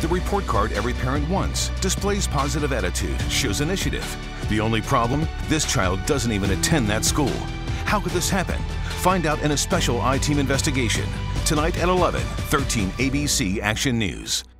The report card every parent wants, displays positive attitude, shows initiative. The only problem? This child doesn't even attend that school. How could this happen? Find out in a special I-Team investigation. Tonight at 11, 13 ABC Action News.